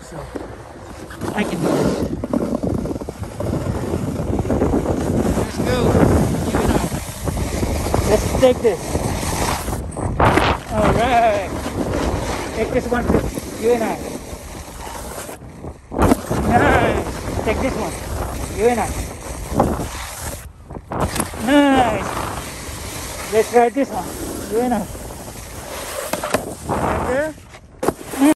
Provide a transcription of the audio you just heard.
so I can do this. Let's go. You and I. Let's take this. All right. Take this one too. You and I. Nice. Take this one. You and I. Nice. Let's try this one. You and I. Right there.